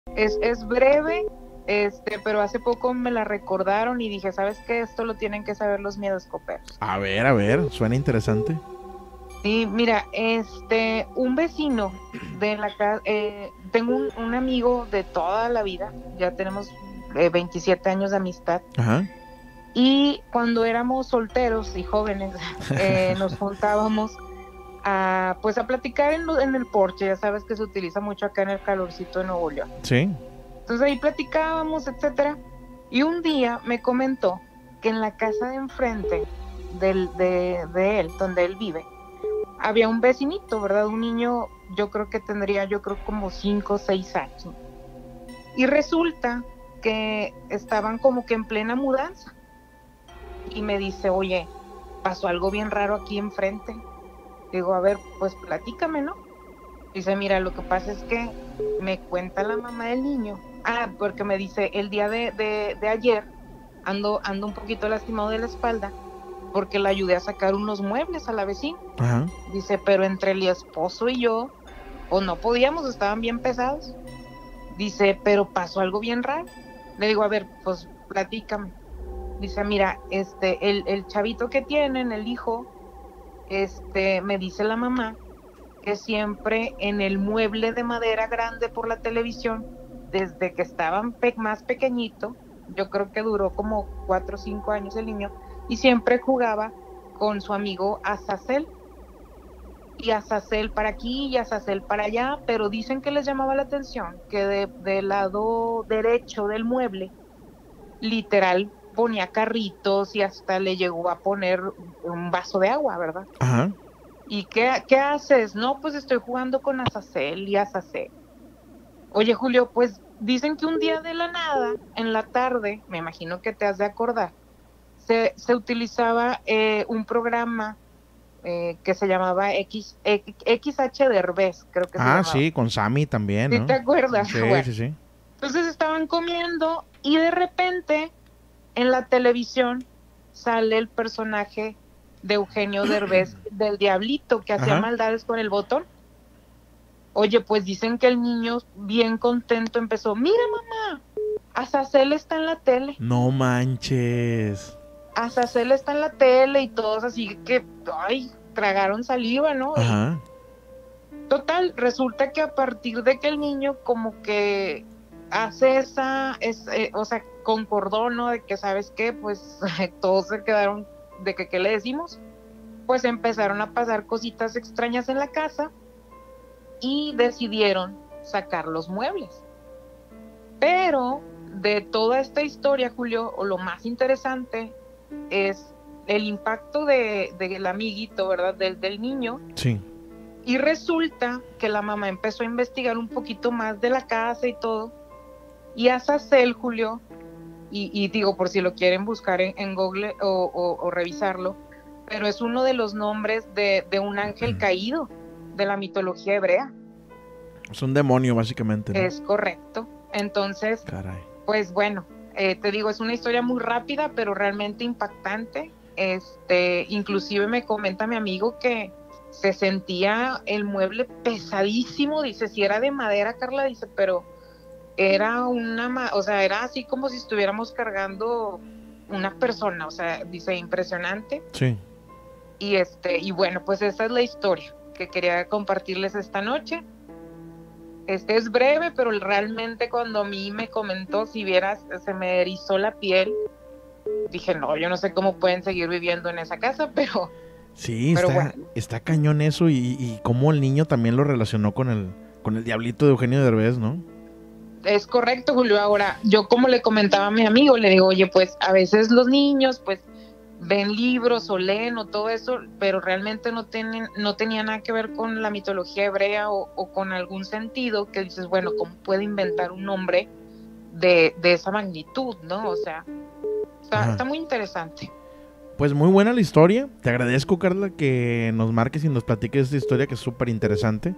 Es breve, pero hace poco me la recordaron y dije, ¿sabes qué? Esto lo tienen que saber los miedoscoperos. A ver, suena interesante. Sí, mira, un vecino de la casa, tengo un amigo de toda la vida, ya tenemos 27 años de amistad, Ajá. y cuando éramos solteros y jóvenes, nos juntábamos pues a platicar en el porche, ya sabes que se utiliza mucho acá en el calorcito de Nuevo León. Sí. Entonces ahí platicábamos, etcétera, y un día me comentó que en la casa de enfrente de él, donde él vive, había un vecinito, ¿verdad? Un niño, yo creo como 5 o 6 años. Y resulta que estaban como que en plena mudanza. Y me dice, oye, pasó algo bien raro aquí enfrente. Digo, a ver, pues platícame, ¿no? Dice, mira, lo que pasa es que me cuenta la mamá del niño. Porque me dice, el día de ayer ando un poquito lastimado de la espalda porque le ayudé a sacar unos muebles a la vecina. Ajá. Dice, pero entre el esposo y yo, pues no podíamos, estaban bien pesados. Dice, pero pasó algo bien raro. Le digo, a ver, pues platícame. Dice, mira, el chavito que tienen, el hijo, me dice la mamá que siempre en el mueble de madera grande por la televisión, desde que estaban más pequeñito, yo creo que duró como 4 o 5 años el niño, y siempre jugaba con su amigo Azazel, y Azazel para aquí y Azazel para allá, pero dicen que les llamaba la atención que del lado derecho del mueble, literal, ponía carritos y hasta le llegó a poner un vaso de agua, ¿verdad? Ajá. ¿Y qué haces? No, pues estoy jugando con Azazel y Azazel. Oye, Julio, pues dicen que un día de la nada, en la tarde, me imagino que te has de acordar, se utilizaba un programa que se llamaba XH Derbez, creo que se Ah, llamaba. sí, con Sammy también, ¿Sí te ¿no? acuerdas? Sí, Bueno, sí, sí. entonces estaban comiendo y de repente en la televisión sale el personaje de Eugenio Derbez, del Diablito, que hacía Ajá. maldades con el botón. Oye, pues dicen que el niño bien contento empezó, mira mamá, Azazel está en la tele, No manches. Azazel está en la tele y todos así que, ay, tragaron saliva, ¿no? Y Ajá. total, resulta que a partir de que el niño como que hace o sea, concordó, ¿no? De que, ¿sabes qué? Pues todos se quedaron de que, ¿qué le decimos? Pues empezaron a pasar cositas extrañas en la casa y decidieron sacar los muebles. Pero de toda esta historia, Julio, o lo más interesante es el impacto del amiguito, ¿verdad? Del niño. Sí. Y resulta que la mamá empezó a investigar un poquito más de la casa y todo. Y Azazel, Julio, y digo por si lo quieren buscar en Google o revisarlo, pero es uno de los nombres de un ángel caído de la mitología hebrea. Es un demonio, básicamente, ¿no? Es correcto. Entonces, Caray. pues bueno, te digo, es una historia muy rápida, pero realmente impactante. Inclusive me comenta mi amigo que se sentía el mueble pesadísimo, dice, si era de madera, Carla, dice, pero era o sea, era así como si estuviéramos cargando una persona, o sea, dice, impresionante. Sí. Y bueno, pues esa es la historia que quería compartirles esta noche. Es breve, pero realmente cuando a mí me comentó, si vieras, se me erizó la piel. Dije, no, yo no sé cómo pueden seguir viviendo en esa casa, Sí, pero bueno. está cañón eso y cómo el niño también lo relacionó con el diablito de Eugenio Derbez, ¿no? Es correcto, Julio. Ahora, yo como le comentaba a mi amigo, le digo, oye, pues a veces los niños, pues ven libros o leen o todo eso, pero realmente no tenía nada que ver con la mitología hebrea o con algún sentido que dices, bueno, ¿cómo puede inventar un nombre de esa magnitud, no? O sea, está Ajá. muy interesante. Pues muy buena la historia. Te agradezco, Carla, que nos marques y nos platiques esta historia que es súper interesante.